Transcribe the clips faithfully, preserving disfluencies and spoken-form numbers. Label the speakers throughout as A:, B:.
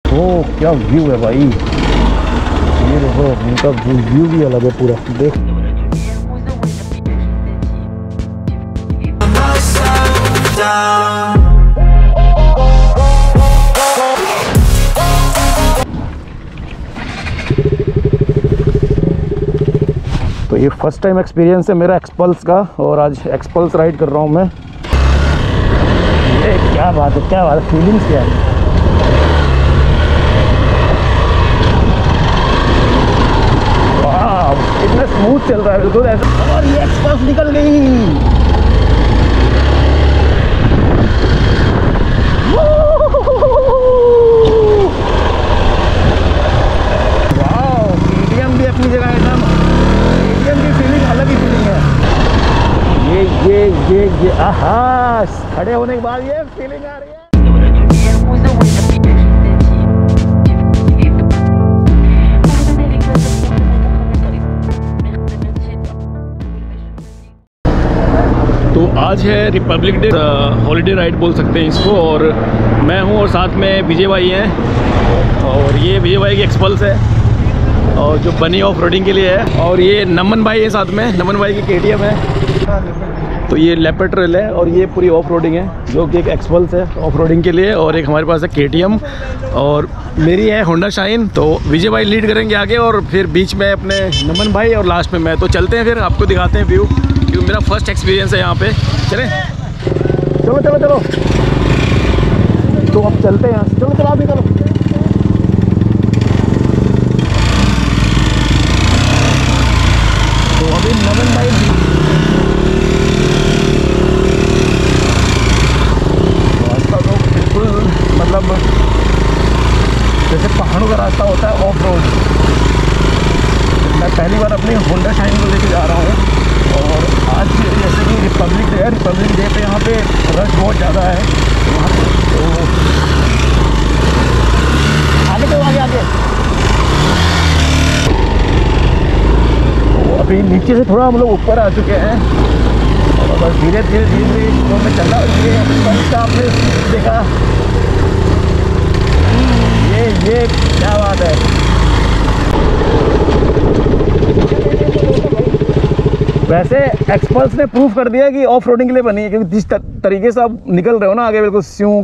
A: ओ क्या व्यू है भाई, ये देखो इनका व्यू भी अलग है पूरा। देख तो ये फर्स्ट टाइम एक्सपीरियंस है मेरा एक्सपल्स का, और आज एक्सपल्स राइड कर रहा हूँ मैं। ये क्या बात है, क्या बात है, फीलिंग्स क्या है। वाह इतना स्मूथ चल रहा है बिल्कुल ऐसा, और ये एक्सपल्स निकल गई। वाह केटीएम भी अपनी जगह एकदम, केटीएम की फीलिंग अलग ही फीलिंग है। ये ये ये ये आहा, खड़े होने के बाद ये फीलिंग आ रही है। तो आज है रिपब्लिक डे, हॉलीडे राइड बोल सकते हैं इसको, और मैं हूं और साथ में विजय भाई हैं, और ये विजय भाई की एक्सपल्स है और जो बनी ऑफ रोडिंग के लिए है, और ये नमन भाई है साथ में, नमन भाई की केटीएम है। तो ये लेपर्ड ट्रेल है और ये पूरी ऑफ रोडिंग है, जो कि एक एक्सपल्स है ऑफ रोडिंग के लिए, और एक हमारे पास है केटीएम और मेरी है होंडा शाइन। तो विजय भाई लीड करेंगे आगे, और फिर बीच में अपने नमन भाई, और लास्ट में मैं। तो चलते हैं फिर, आपको दिखाते हैं व्यू, क्योंकि मेरा फर्स्ट एक्सपीरियंस है यहाँ पे। चलें, चलो चलो चलो, तो अब चलते हैं यहाँ से। चलो चलो आप भी चलो। तो अभी नमन भाई रास्ता तो बिल्कुल मतलब जैसे पहाड़ों का रास्ता होता है ऑफ रोड। मैं पहली बार अपनी होंडा शाइन को लेके जा रहा हूँ, और आज जैसे कि रिपब्लिक डे है, रिपब्लिक डे पे यहाँ पे रश बहुत ज़्यादा है वहाँ पे। तो आगे तो आगे आगे तो अभी नीचे से थोड़ा हम लोग ऊपर आ चुके हैं, और बस धीरे धीरे धीरे धीरे तो मैं चल रहा हूँ। ये आपने देखा, ये ये क्या बात है। वैसे एक्सपल्स ने प्रूफ कर दिया कि ऑफ रोडिंग के लिए बनी है, क्योंकि जिस तरीके से आप निकल रहे हो ना आगे, बिल्कुल स्यूं।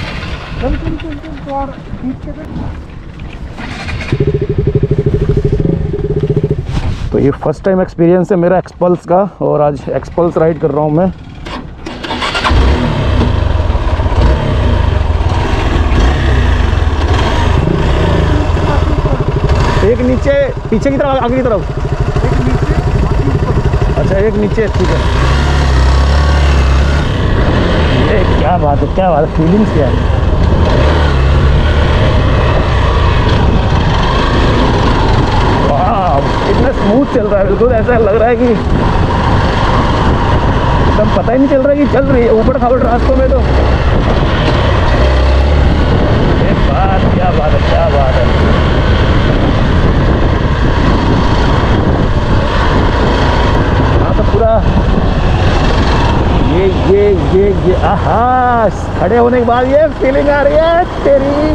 A: तो ये फर्स्ट टाइम एक्सपीरियंस है मेरा एक्सपल्स का, और आज एक्सपल्स राइड कर रहा हूँ मैं। एक नीचे पीछे की तरफ, आगे की तरफ, अच्छा एक नीचे, ठीक है। ये क्या बात है, क्या बात है, फीलिंग्स क्या है। वाह इतना स्मूथ चल रहा है बिल्कुल ऐसा लग रहा है कि एकदम पता ही नहीं चल रहा है कि चल रही है ऊपर खाबड़ रास्तों में। तो ये बात, क्या बात है, क्या बात है। तो पूरा ये ये ये ये आहा, खड़े होने के बाद ये फीलिंग आ रही है तेरी।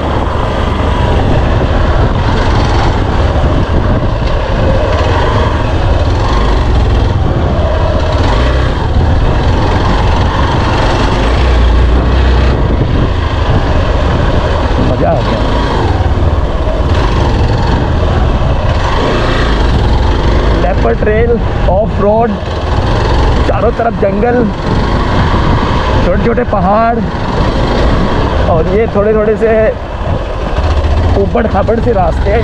A: मजा आ गया। लेपर्ड ट्रेल ऑफ रोड, चारों तरफ जंगल, छोटे छोटे पहाड़, और ये थोड़े थोड़े से ऊबड़ खाबड़ से रास्ते,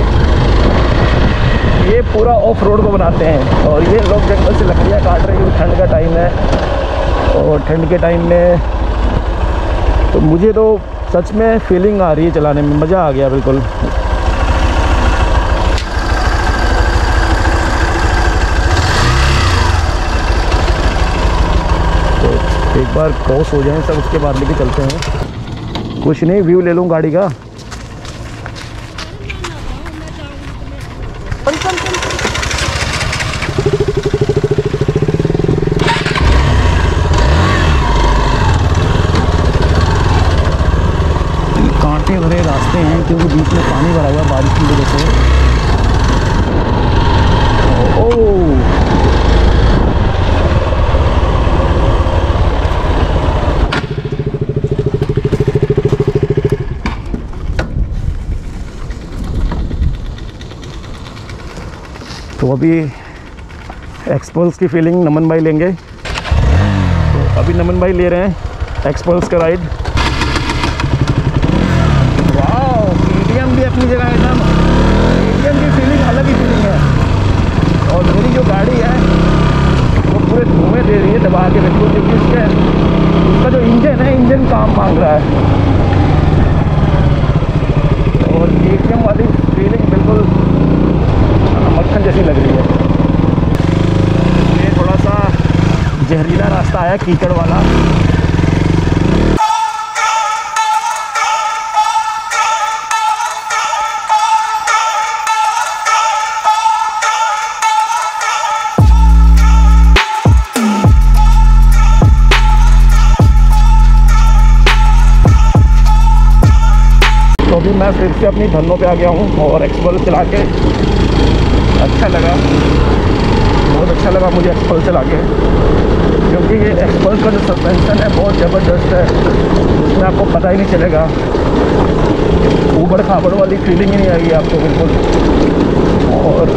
A: ये पूरा ऑफ रोड को बनाते हैं। और ये लोग जंगल से लकड़ियाँ काट रहे हैं, ठंड का टाइम है, और ठंड के टाइम में तो मुझे तो सच में फीलिंग आ रही है चलाने में, मज़ा आ गया बिल्कुल। एक बार क्रॉस हो जाए सब, उसके बाद लेके चलते हैं। कुछ नहीं, व्यू ले लूँ गाड़ी का। कांटे भरे रास्ते हैं, है क्योंकि बीच में पानी भरा हुआ है बारिश की वजह से। ओह तो अभी एक्सपल्स की फीलिंग नमन भाई लेंगे। तो अभी नमन भाई ले रहे हैं एक्सपल्स का राइड। वाह, केटीएम भी अपनी जगह एकदम, केटीएम की फीलिंग अलग ही फीलिंग है। और मेरी जो गाड़ी है वो पूरे धुएँ दे रही है दबा के बिल्कुल, क्योंकि उसके उसका जो इंजन है, इंजन काम मांग रहा है। और केटीएम वाली फीलिंग बिल्कुल मक्खन जैसी लग रही है। ये थोड़ा सा जहरीला रास्ता है, कीचड़ वाला। तो अभी मैं फिर से अपनी धनों पे आ गया हूँ और एक्सपल्स चला के अच्छा लगा, बहुत अच्छा लगा मुझे एक्सपल्स चला के, क्योंकि ये एक्सपल्स का जो सस्पेंशन है बहुत ज़बरदस्त है। इसमें आपको पता ही नहीं चलेगा, ऊबड़ खाबड़ वाली फीलिंग ही नहीं आएगी आपको बिल्कुल। और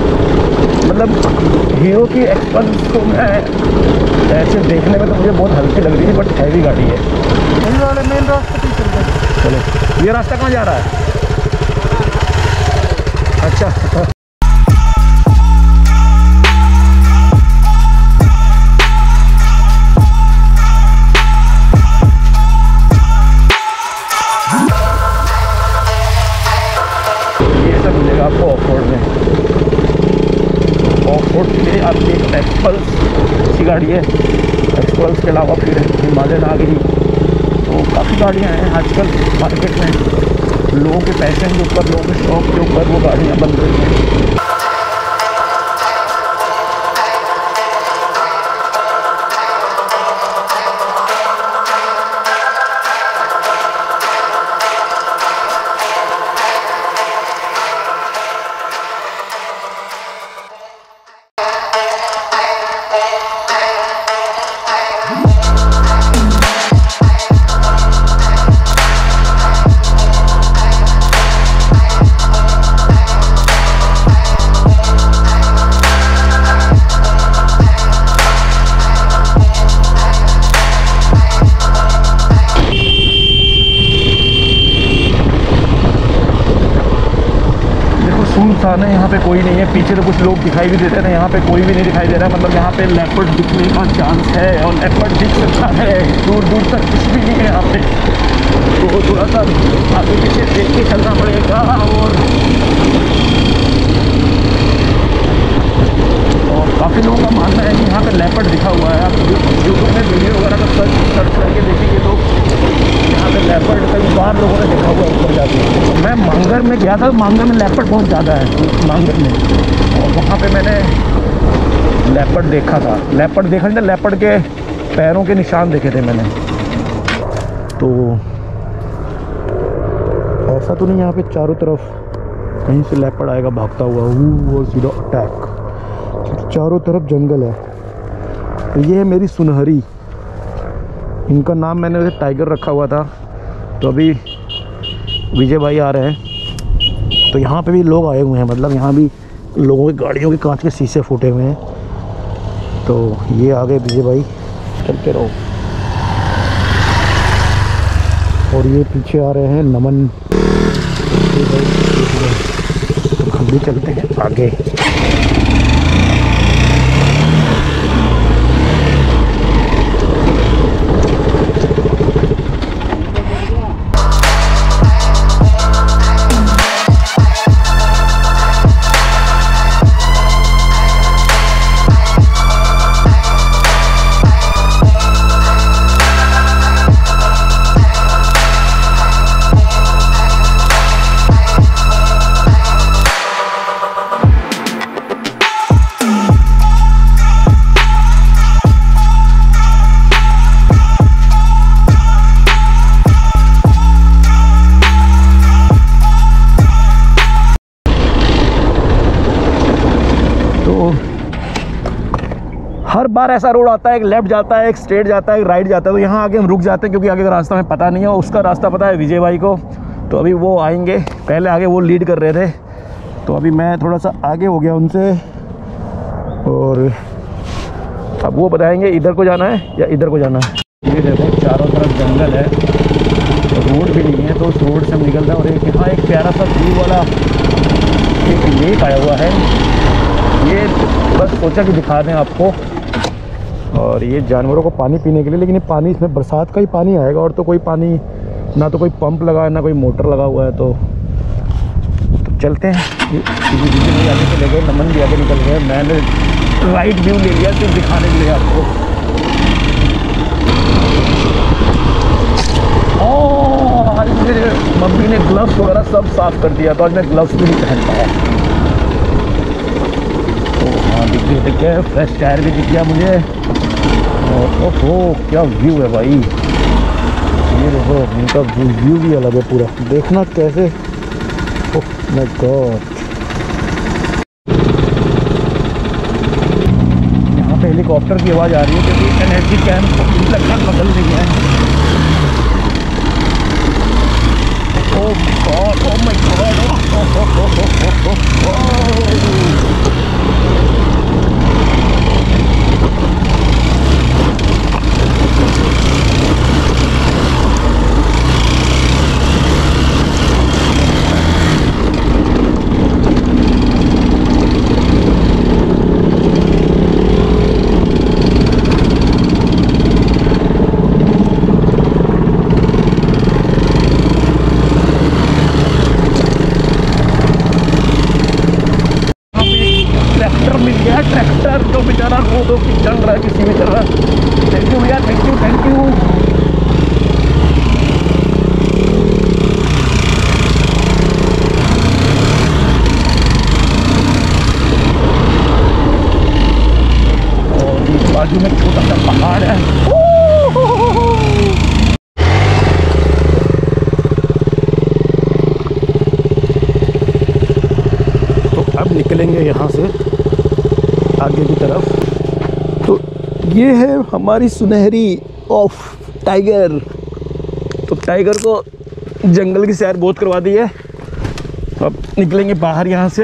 A: मतलब हीरो की एक्सपल्स को मैं ऐसे देखने में तो मुझे बहुत हल्की लग रही है, बट हैवी गाड़ी है।
B: वाले मेन रास्ते पे चलते हैं।
A: चलो, ये रास्ता कहाँ जा रहा है? अच्छा आपको ऑफ रोड में, ऑफ रोड के लिए आपकी एक एक्सपल्स की गाड़ी है। एक्सपल्स के अलावा फिर हिमालयन आ गई। तो काफ़ी गाड़ियाँ हैं आजकल मार्केट में, लोगों के पैशन के ऊपर, लोगों के शौक के ऊपर वो गाड़ियाँ बन रही हैं। सुनसान है, यहाँ पे कोई नहीं है। पीछे तो कुछ लोग दिखाई भी देते हैं, यहाँ पे कोई भी नहीं दिखाई दे रहा है। मतलब यहाँ पे लेपर्ड दिखने का चांस है और लेपर्ड दिख सकता है, दूर दूर तक कुछ भी नहीं है यहाँ पे। तो थोड़ा सा आगे पीछे देख के चलना पड़ेगा। और और काफ़ी लोगों का मानना है कि यहाँ पे लेपर्ड दिखा हुआ है। आप यूट्यूब में वीडियो वगैरह का सर्च सर्च करके देखेंगे तो यहाँ पे लेपर्ड कई बार लोगों ने देखा हुआ है ऊपर जाके। तो मैं मांगर में गया था, मांगर में लेपर्ड बहुत ज़्यादा है मांगर में, और वहाँ पे मैंने लेपर्ड देखा था। लेपर्ड देखा नहीं था, लेपर्ड के पैरों के निशान देखे थे मैंने। तो ऐसा तो नहीं यहाँ पे चारों तरफ कहीं से लेपर्ड आएगा भागता हुआ वो सीधा अटैक, चारों तरफ जंगल है। तो ये है मेरी सुनहरी, इनका नाम मैंने वैसे टाइगर रखा हुआ था। तो अभी विजय भाई आ रहे हैं, तो यहाँ पे भी लोग आए हुए हैं, मतलब यहाँ भी लोगों की गाड़ियों के कांच के शीशे फूटे हुए हैं। तो ये आ गए विजय भाई, चलते रहो। और ये पीछे आ रहे हैं नमन, तो हम भी चलते हैं आगे। हर बार ऐसा रोड आता है, एक लेफ्ट जाता है, एक स्ट्रेट जाता है, एक राइट जाता है। तो यहाँ आगे हम रुक जाते हैं क्योंकि आगे का रास्ता हमें पता नहीं है। उसका रास्ता पता है विजय भाई को, तो अभी वो आएंगे। पहले आगे वो लीड कर रहे थे, तो अभी मैं थोड़ा सा आगे हो गया उनसे, और अब वो बताएंगे इधर को जाना है या इधर को जाना है। ये देखो चारों तरफ जंगल है, तो रोड भी नहीं है, तो उस रोड से हम निकल रहे हैं। और एक यहाँ एक प्यारा सा व्यू वाला एक लेक आया हुआ है, ये बस सोचा कि दिखा दें आपको। और ये जानवरों को पानी पीने के लिए, लेकिन ये पानी इसमें बरसात का ही पानी आएगा, और तो कोई पानी ना तो कोई पंप लगा है ना कोई मोटर लगा हुआ है। तो, तो चलते हैं। भी आगे चले गए, नमन भी आगे निकल गए। मैंने राइट व्यू ले लिया सिर्फ दिखाने के लिए आपको। ओह आज मेरे मम्मी ने ग्लव्स वगैरह सब साफ कर दिया, तो आज मैं ग्लव्स भी नहीं पहन पाया। तो हाँ दिख गया, दिख गया फ्रेश टायर भी दिख गया मुझे। ओहो क्या व्यू है भाई, ये देखो इनका व्यू भी अलग है पूरा, देखना कैसे। ओह माय गॉड, यहाँ पे हेलीकॉप्टर की आवाज़ आ रही है क्योंकि एनर्जी कैंप लगभग बदल रही है। Oh god, oh my god, tractor जो बेचारा रोडों की चल रहा है किसी भी तरह। थैंक यू भैया, थैंक यू थैंक यू। और इस बाजू में छोटा सा पहाड़ है। तो अब निकलेंगे यहाँ से आगे की तरफ। तो ये है हमारी सुनहरी ऑफ टाइगर। तो टाइगर को जंगल की सैर बहुत करवा दी है, तो अब निकलेंगे बाहर यहाँ से।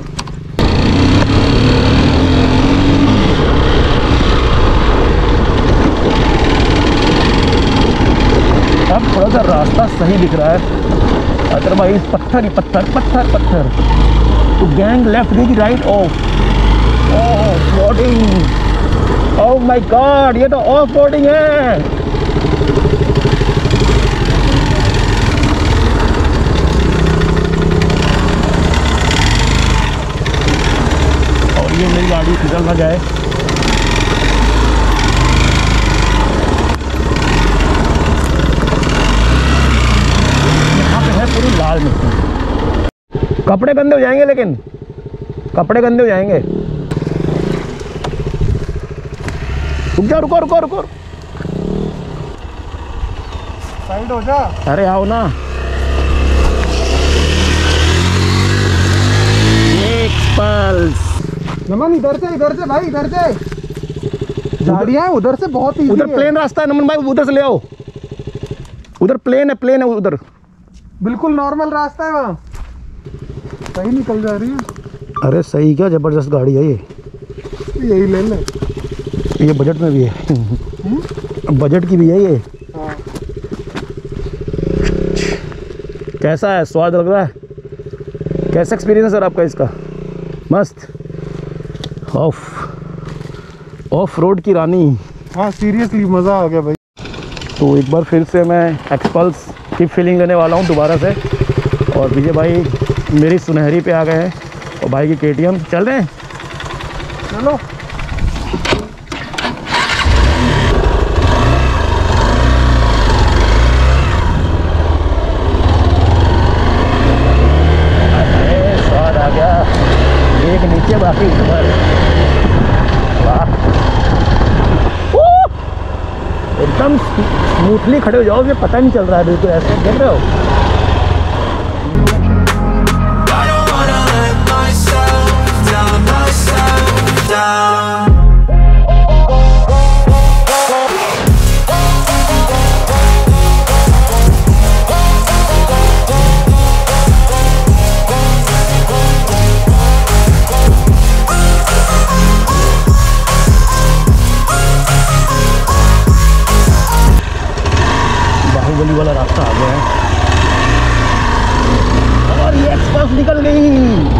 A: अब थोड़ा सा रास्ता सही दिख रहा है, अदरवाइज पत्थर ही पत्थर पत्थर पत्थर। तो गैंग लेफ्ट गई right off. Off roading, oh my god, ये तो ऑफ रोडिंग है। और ये मेरी गाड़ी फिसल ना जाए। यहाँ पे है पूरी लाल मिट्टी, कपड़े गंदे हो जाएंगे, लेकिन कपड़े गंदे हो जाएंगे। रुक जा, रुको रुको रुको,
B: साइड हो जा।
A: अरे आओ ना। एक्सपल्स
B: नमन इधर से, इधर से भाई, इधर से झाड़ियाँ उधर से बहुत इजी है।
A: उधर प्लेन रास्ता है नमन भाई, उधर से ले आओ। उधर प्लेन है, प्लेन है उधर,
B: बिल्कुल नॉर्मल रास्ता है वहाँ। सही निकल जा रही है।
A: अरे सही क्या, जबरदस्त गाड़ी है ये।
B: यही ले ले,
A: ये बजट में भी है। बजट की भी है ये।
B: हाँ।
A: कैसा है, स्वाद लग रहा है? कैसा एक्सपीरियंस है सर आपका इसका? मस्त। ऑफ ऑफ रोड की रानी।
B: हाँ सीरियसली मज़ा आ गया भाई।
A: तो एक बार फिर से मैं एक्सपल्स की फीलिंग लेने वाला हूँ दोबारा से। और विजय भाई मेरी सुनहरी पे आ गए हैं, और भाई की के टी एम। चल रहे हैं,
B: चलो।
A: स्वाद आ गया, एक नीचे बाकी ऊपर। वाह, एकदम स्मूथली खड़े हो जाओ, ये पता नहीं चल रहा है बिल्कुल, ऐसे देख रहे हो।
C: Myself down, myself down.
A: निकल गई।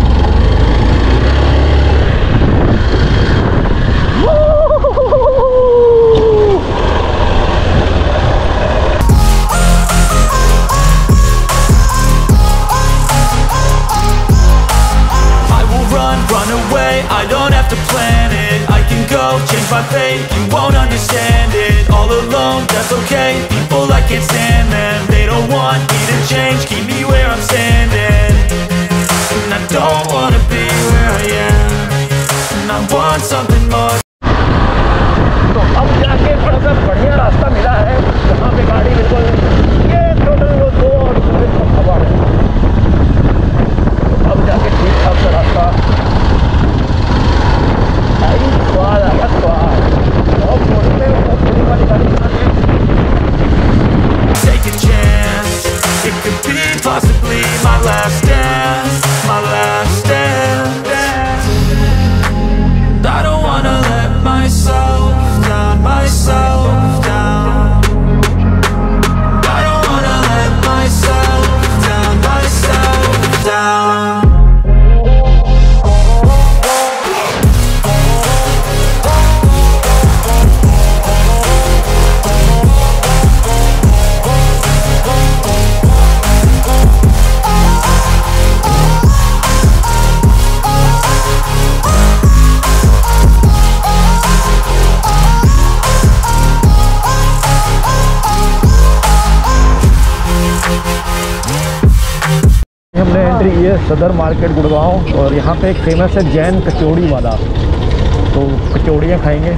C: Run away, I don't have to plan it. I can go, change my fate, you won't understand it. All alone, that's okay, people I can't stand them. They don't want me to change, keep me where I'm standing. And I don't wanna be where I am, and I want something more.
A: तो अब जाके थोड़ा सा बढ़िया रास्ता मिला है, जहाँ पे गाड़ी बिल्कुल ये टोटल वो दो और खबर है। अब जाके ठीक ठाक सा रास्ता आई स्वाद आया स्वाद। बहुत मोड़ते बहुत थोड़ी वाली गाड़ी चलाते।
C: Take a chance, it could be possibly my last dance, my last dance. I don't wanna let myself down, myself down. I don't wanna let myself down, myself down.
A: हमने एंट्री की है सदर मार्केट गुड़गांव, और यहाँ पे एक famous है जैन कचौड़ी वाला, तो कचौड़ियाँ खाएंगे।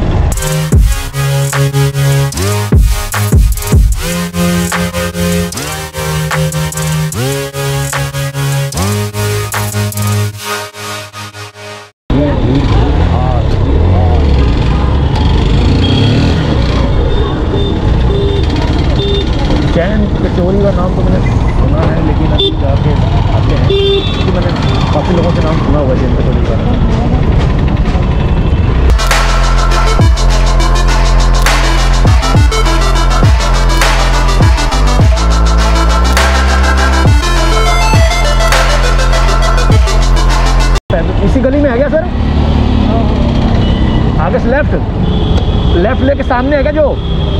A: जैन कचौड़ी का नाम तो मैंने सुना है, लेकिन अभी जाके आते हैं क्योंकि मैंने काफ़ी लोगों से नाम सुना हुआ है जैन कचौड़ी का। इसी गली में है क्या सर? आगे से लेफ्ट लेफ्ट लेके सामने है क्या जो?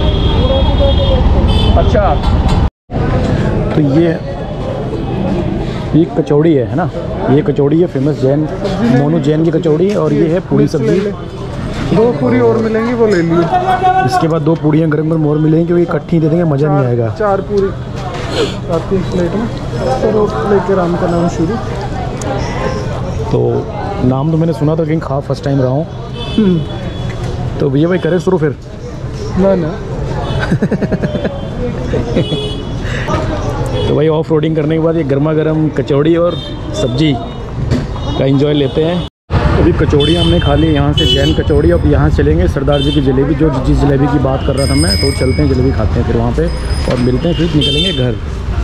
A: अच्छा, तो ये ये कचौड़ी है है ना, ये कचौड़ी है फेमस जैन, मोनू जैन की कचौड़ी, और ये है पूरी सब्जी।
B: दो पूरी और मिलेंगी, वो ले लियो।
A: इसके बाद दो पूड़ियाँ गरम गरम और मिलेंगी, क्योंकि इकट्ठी दे देंगे मज़ा नहीं आएगा।
B: चार पूरी आती है प्लेट में, तो लेके राम का नाम शुरू।
A: तो नाम तो मैंने सुना था, लेकिन खा फर्स्ट टाइम रहा हूँ। तो भैया भाई करें शुरू फिर?
B: ना ना
A: तो भाई ऑफ रोडिंग करने के बाद ये गर्मा गर्म कचौड़ी और सब्जी का एंजॉय लेते हैं। अभी कचौड़ी हमने खा ली यहाँ से, जैन कचौड़ी। अब यहाँ चलेंगे सरदार जी की जलेबी, जो जिस जलेबी की बात कर रहा था मैं, तो चलते हैं जलेबी खाते हैं फिर वहाँ पे, और मिलते हैं फिर निकलेंगे घर।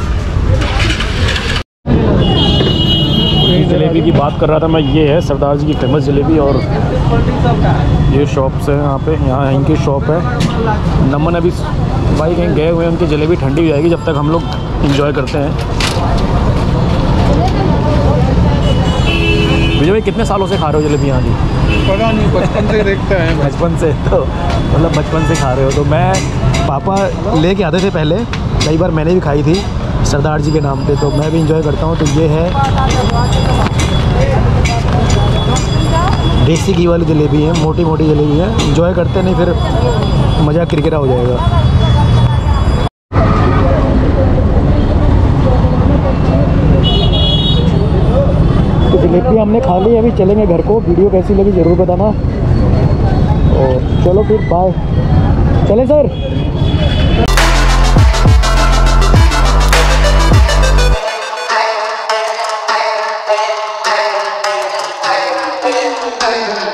A: जलेबी की बात कर रहा था मैं, ये है सरदार जी की फेमस जलेबी, और ये शॉप्स है यहाँ पे, यहाँ इनकी शॉप है। नमन अभी भाई कहीं गए हुए हैं, उनकी जलेबी ठंडी हो जाएगी जब तक हम लोग इंजॉय करते हैं। विजय भाई कितने सालों से खा रहे हो जलेबी यहाँ की?
B: पता नहीं, बचपन से देखते हैं।
A: बचपन से, तो मतलब बचपन से खा रहे हो। तो मैं पापा लेके आते थे पहले, कई बार मैंने भी खाई थी सरदार जी के नाम पे, तो मैं भी इंजॉय करता हूँ। तो ये है देसी घी वाली जलेबी है, मोटी मोटी जलेबी है, इंजॉय करते नहीं फिर मज़ा किरकिरा हो जाएगा। तो जलेबी हमने खा ली, अभी चलेंगे घर को। वीडियो कैसी लगी ज़रूर बताना, और चलो फिर बाय, चलें सर।